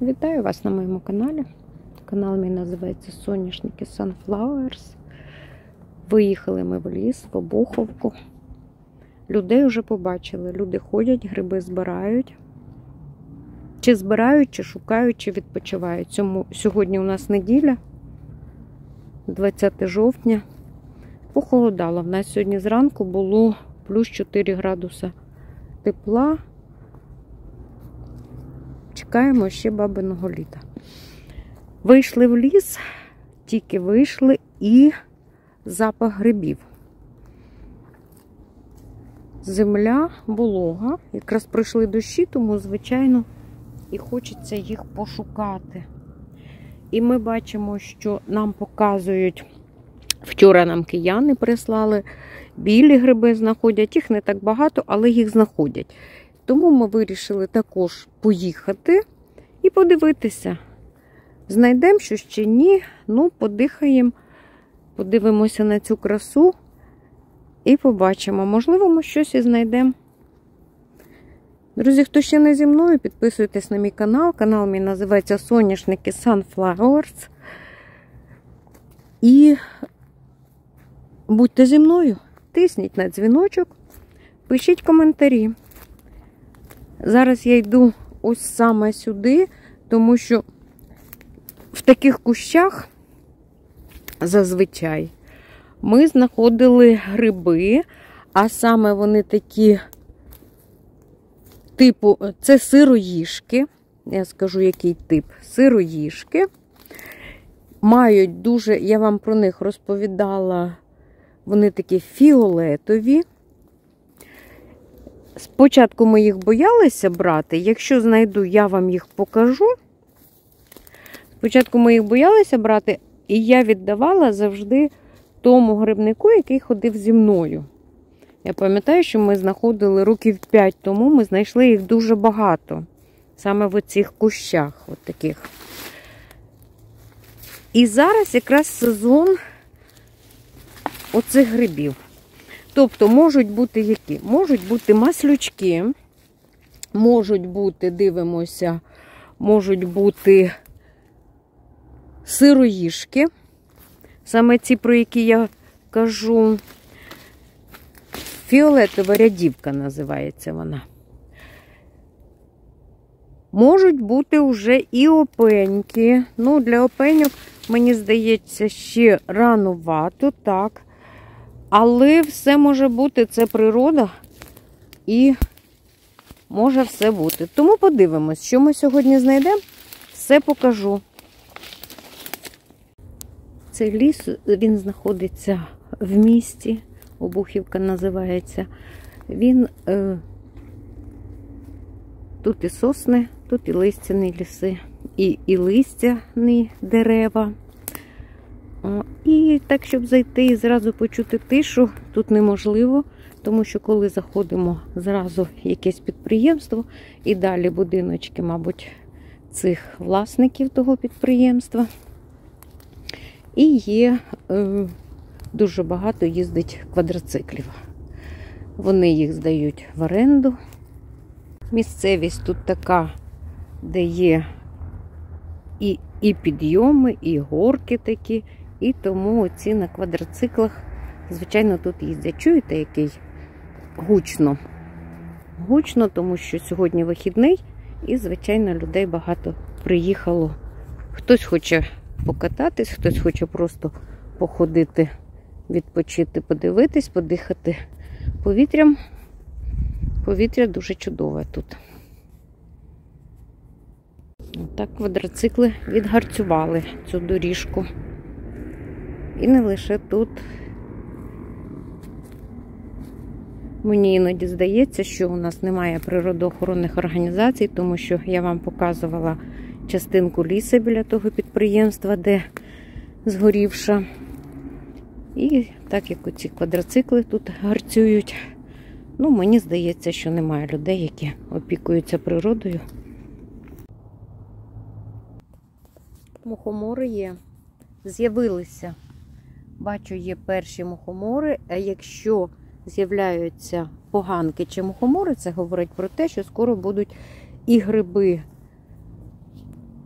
Вітаю вас на моєму каналі. Канал мій називається Соняшники Sunflowers. Виїхали ми в ліс, в Обуховку. Людей вже побачили. Люди ходять, гриби збирають. Чи збирають, чи шукають, чи відпочивають. Сьогодні у нас неділя, 20 жовтня. Похолодало. В нас сьогодні зранку було плюс 4 градуса тепла. Чекаємо ще бабиного літа. Вийшли в ліс, тільки вийшли, і запах грибів. Земля волога, якраз пройшли дощі, тому, звичайно, і хочеться їх пошукати. І ми бачимо, що нам показують, вчора нам кияни прислали, білі гриби знаходять, їх не так багато, але їх знаходять. Тому ми вирішили також поїхати і подивитися. Знайдемо щось чи ні, ну подихаємо, подивимося на цю красу і побачимо. Можливо, ми щось і знайдемо. Друзі, хто ще не зі мною, підписуйтесь на мій канал. Канал мій називається Соняшники Sunflowers. І будьте зі мною, тисніть на дзвіночок, пишіть коментарі. Зараз я йду ось саме сюди, тому що в таких кущах зазвичай ми знаходили гриби, а саме вони такі, типу, це сироїжки, я скажу, який тип, сироїжки. Мають дуже, я вам про них розповідала, вони такі фіолетові. Спочатку ми їх боялися брати, якщо знайду, я вам їх покажу. Спочатку ми їх боялися брати, і я віддавала завжди тому грибнику, який ходив зі мною. Я пам'ятаю, що ми знаходили років 5 тому, ми знайшли їх дуже багато. Саме в оцих кущах, от таких. І зараз якраз сезон оцих грибів. Тобто, можуть бути які? Можуть бути маслючки, можуть бути, дивимося, можуть бути сироїжки. Саме ці, про які я кажу, фіолетова рядівка називається вона. Можуть бути вже і опеньки. Ну, для опеньок, мені здається, ще ранувато, так. Але все може бути, це природа, і може все бути. Тому подивимось, що ми сьогодні знайдемо, все покажу. Цей ліс, він знаходиться в місті, Обухівка називається. Він, тут і сосни, тут і листяні ліси, і листяні дерева. І так, щоб зайти і зразу почути тишу, тут неможливо, тому що коли заходимо зразу в якесь підприємство, і далі будиночки, мабуть, цих власників того підприємства, і є дуже багато їздить квадроциклів. Вони їх здають в оренду. Місцевість тут така, де є і підйоми, і горки такі. І тому ці на квадроциклах, звичайно, тут їздять. Чуєте, який гучно? Гучно, тому що сьогодні вихідний і, звичайно, людей багато приїхало. Хтось хоче покататись, хтось хоче просто походити, відпочити, подивитись, подихати повітрям. Повітря дуже чудове тут. Так квадроцикли відгарцювали цю доріжку. І не лише тут. Мені іноді здається, що у нас немає природоохоронних організацій, тому що я вам показувала частинку лісу біля того підприємства, де згорівша. І так як оці квадроцикли тут гарцюють, ну, мені здається, що немає людей, які опікуються природою. Мухомори є. З'явилися. Бачу, є перші мухомори, а якщо з'являються поганки чи мухомори, це говорить про те, що скоро будуть і гриби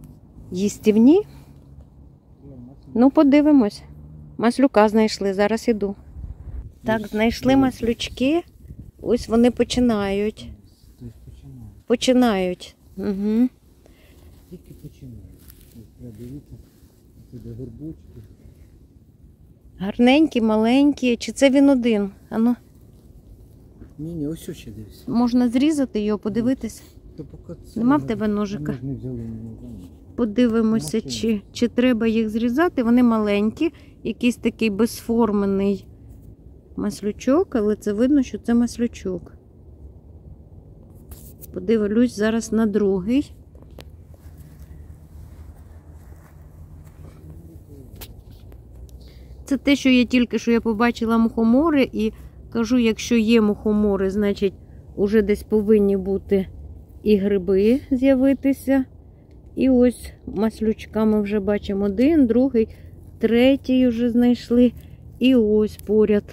їстівні. Ну, подивимось. Маслюка знайшли, зараз іду. Так, знайшли маслючки. Ось вони починають. Починають. Угу. Тільки починають. Дивіться, сюди горбочки. Гарненькі, маленькі. Чи це він один? Ану, Ні, ось ще дивись. можна зрізати його, подивитись. То поки це... Нема в тебе ножика? Ми ж не взяли ні. Подивимося, чи треба їх зрізати. Вони маленькі, якийсь такий безформений маслючок, але це видно, що це маслючок. Подивлюсь зараз на другий. Це те, що я тільки що побачила мухомори, і кажу, якщо є мухомори, значить уже десь повинні бути і гриби з'явитися. І ось маслючка ми вже бачимо один, другий, третій вже знайшли. І ось поряд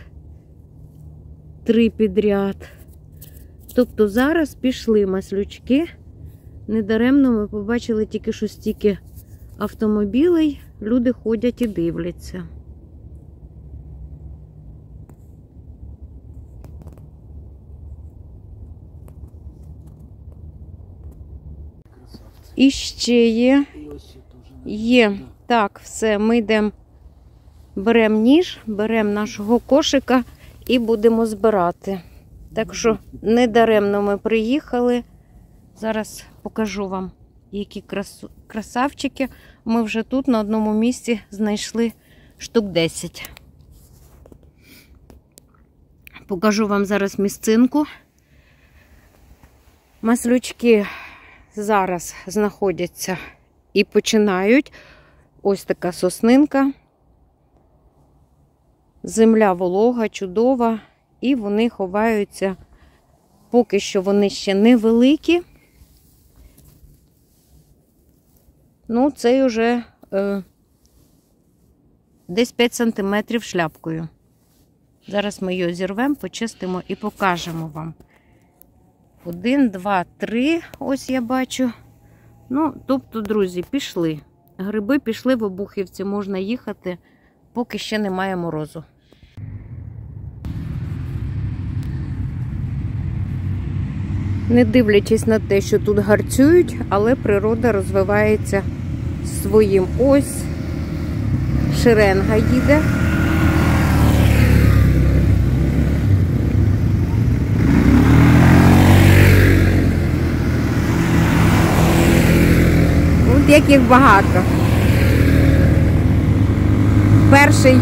3 підряд. Тобто зараз пішли маслючки. Недаремно ми побачили тільки що стільки автомобілей. Люди ходять і дивляться. І ще є. Є. Так, все, ми йдемо, беремо ніж, беремо нашого кошика і будемо збирати. Так що недаремно ми приїхали. Зараз покажу вам, які красавчики. Ми вже тут на одному місці знайшли штук 10. Покажу вам зараз місцинку. Маслючки зараз знаходяться і починають. Ось така соснинка. Земля волога, чудова. І вони ховаються, поки що вони ще невеликі. Ну, цей уже десь 5 см шляпкою. Зараз ми його зірвемо, почистимо і покажемо вам. 1, 2, 3, ось я бачу. Ну, тобто, друзі, пішли. Гриби пішли в Обухівці, можна їхати, поки ще немає морозу. Не дивлячись на те, що тут гарцюють, але природа розвивається своїм. Ось шеренга їде. От як їх багато. Перший.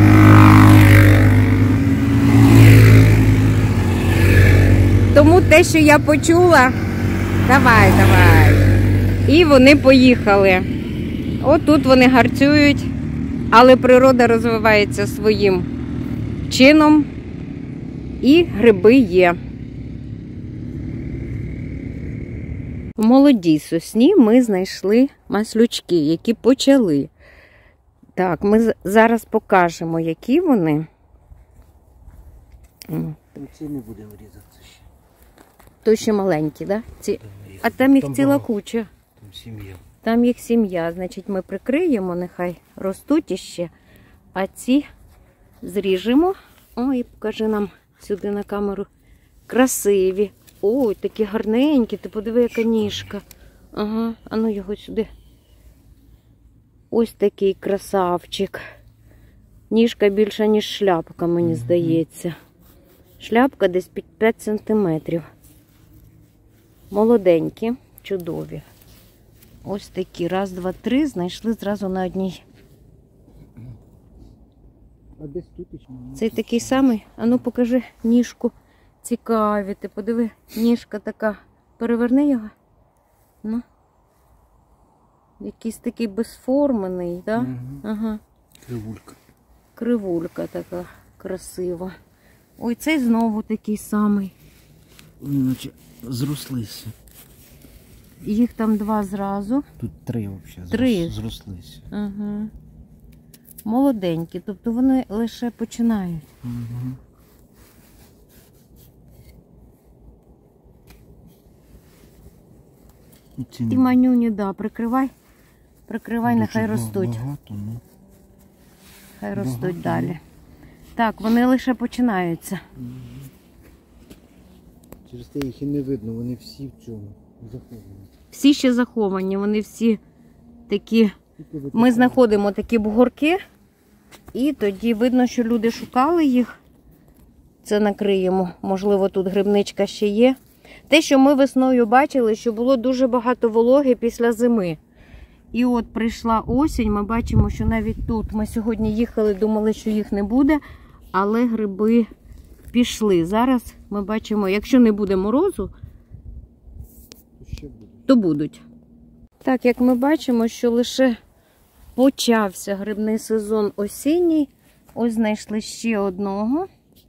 Тому те, що я почула, давай. І вони поїхали. Отут вони гарцюють, але природа розвивається своїм чином. І гриби є. В молодій сосні ми знайшли маслючки, які почали. Так, ми зараз покажемо, які вони. Там ці не будемо різати ще. То ще маленькі, да? А там їх ціла куча. Там сім'я. Там їх сім'я. Значить, ми прикриємо, нехай ростуть іще. А ці зріжемо. Ой, покажи нам сюди на камеру. Красиві. Ой, такі гарненькі. Ти подиви, яка ніжка. Ага, а ну його сюди. Ось такий красавчик. Ніжка більша, ніж шляпка, мені здається. Шляпка десь 5 сантиметрів. Молоденькі, чудові. Ось такі. Раз, два, три. Знайшли зразу на одній. А десь тут ще. Цей такий самий? А ну покажи ніжку. Цікаві. Ти подиви, ніжка така. Переверни його. Ну. Якийсь такий безформений, так? Да? Ага. Кривулька. Кривулька така красива. Ой, цей знову такий самий. Вони наче зрослися. Їх там 2 зразу. Тут 3 взагалі. 3. Зрослися. Ага. Молоденькі, тобто вони лише починають. Угу. Ті манюні, да, прикривай. Прикривай, нехай Дуже ростуть. Багато, ну. Хай ростуть багато, далі. Так, вони лише починаються. Через те їх і не видно, вони всі в цьому заховані. Всі ще заховані, вони всі такі. Ми знаходимо такі бугорки, і тоді видно, що люди шукали їх. Це накриємо. Можливо, тут грибничка ще є. Те, що ми весною бачили, що було дуже багато вологи після зими. І от прийшла осінь, ми бачимо, що навіть тут ми сьогодні їхали, думали, що їх не буде, але гриби пішли. Зараз ми бачимо, якщо не буде морозу, то будуть. Так, як ми бачимо, що лише почався грибний сезон осінній. Ось знайшли ще одного.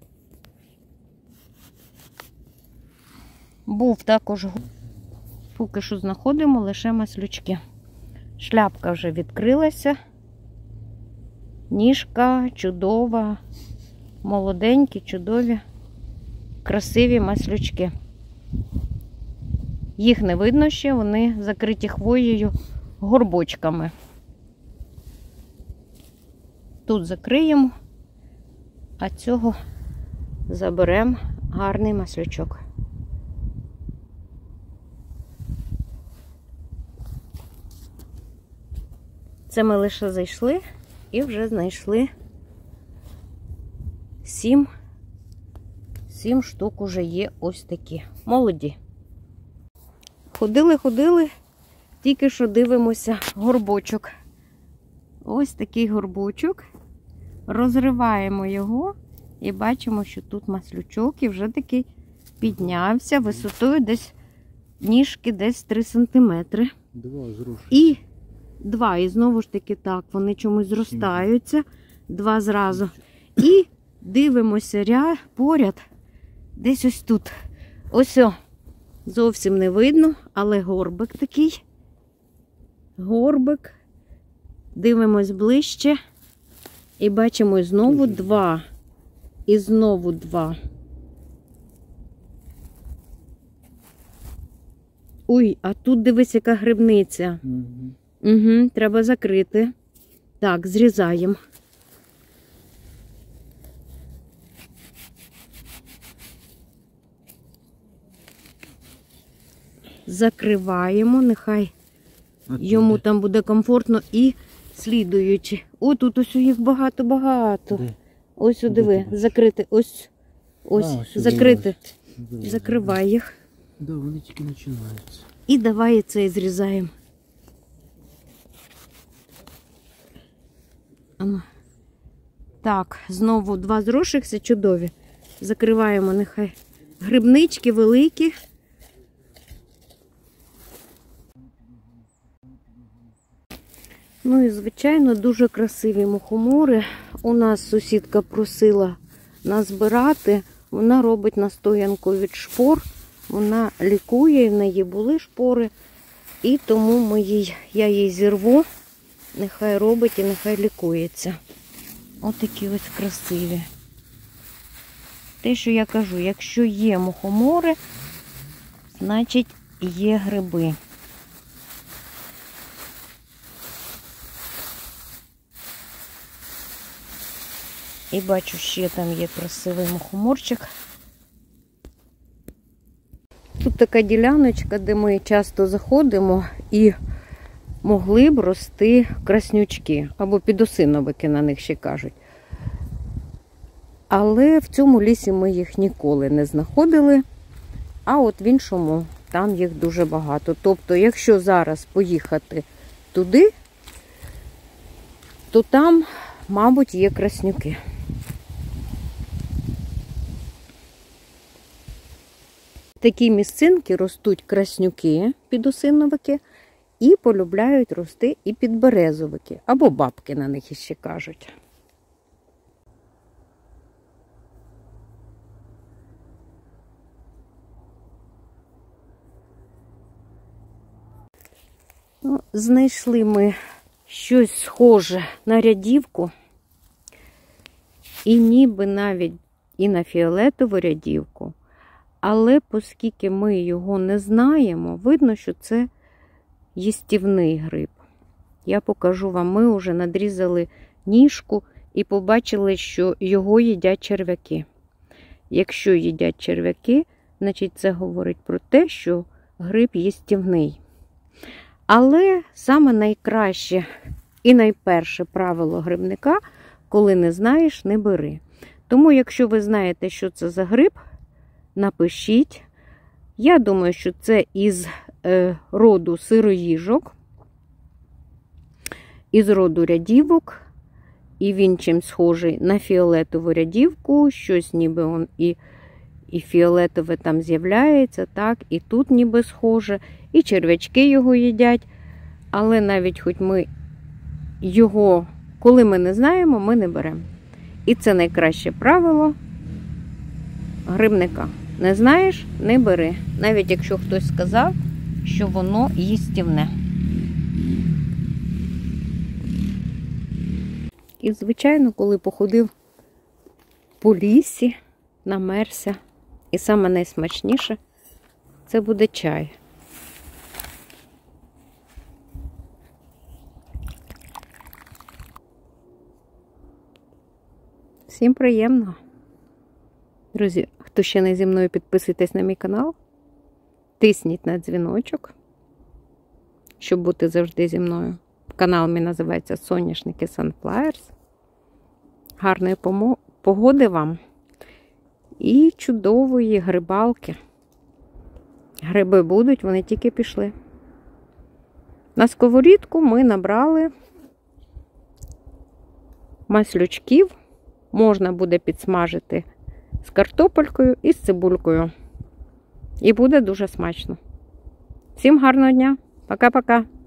Був також, поки що знаходимо лише маслючки. Шляпка вже відкрилася. Ніжка чудова, молоденькі, чудові, красиві маслючки. Їх не видно ще, вони закриті хвоєю горбочками. Тут закриємо, а цього заберемо, гарний маслючок. Це ми лише зайшли і вже знайшли 7 штук уже є ось такі. Молоді. Ходили, тільки що дивимося горбочок. Ось такий горбочок. Розриваємо його і бачимо, що тут маслючок і вже такий піднявся висотою десь ніжки десь 3 см. І два, і знову ж таки так, вони чомусь зростаються, 2 зразу. І дивимося поряд, десь ось тут. Ось о, зовсім не видно, але горбик такий. Горбик. Дивимось ближче. І бачимо і знову 2. І знову 2. Ой, а тут дивись, яка грибниця. Угу, треба закрити. Так, зрізаємо. Закриваємо, нехай йому там буде комфортно і слідуючи. О, тут ось їх багато-багато. Ось, диви, закрити, ось, закрити. Закривай їх. Да, вони тільки починаються. І давай цей зрізаємо. Так, знову 2 зросшихся чудові. Закриваємо, нехай грибнички великі. Ну і, звичайно, дуже красиві мухомори. У нас сусідка просила назбирати. Вона робить настоянку від шпор. Вона лікує, в неї були шпори. І тому я їй зірву. Нехай робить і нехай лікується. Отакі ось красиві. Те, що я кажу, якщо є мухомори, значить є гриби. І бачу, ще там є красивий мухоморчик. Тут така діляночка, де ми часто заходимо і могли б рости краснючки, або підосиновики на них ще кажуть. Але в цьому лісі ми їх ніколи не знаходили, а от в іншому там їх дуже багато. Тобто, якщо зараз поїхати туди, то там, мабуть, є краснюки. В такій місцинці ростуть краснюки, підосиновики, і полюбляють рости і підберезовики, або бабки на них іще кажуть. Ну, знайшли ми щось схоже на рядівку, і ніби навіть і на фіолетову рядівку, але оскільки ми його не знаємо, видно, що це їстівний гриб. Я покажу вам, ми вже надрізали ніжку і побачили, що його їдять черв'яки. Якщо їдять черв'яки, значить це говорить про те, що гриб їстівний. Але саме найкраще і найперше правило грибника, коли не знаєш, не бери. Тому, якщо ви знаєте, що це за гриб, напишіть. Я думаю, що це із роду сироїжок, із роду рядівок, і він чим схожий на фіолетову рядівку, щось ніби он і фіолетове там з'являється, так, і тут ніби схоже, і черв'ячки його їдять, але навіть хоч ми його, коли ми не знаємо, ми не беремо. І це найкраще правило грибника. Не знаєш – не бери. Навіть якщо хтось сказав, що воно їстівне. І, звичайно, коли походив по лісі, намерся, і саме найсмачніше – це буде чай. Всім приємного! Друзі, хто ще не зі мною, підписуйтесь на мій канал, тисніть на дзвіночок, щоб бути завжди зі мною. Канал мій називається Соняшники Sunflowers. Гарної погоди вам і чудової грибалки. Гриби будуть, вони тільки пішли. На сковорідку ми набрали маслючків. Можна буде підсмажити з картопелькою і з цибулькою. І буде дуже смачно. Всім гарного дня. Пока-пока.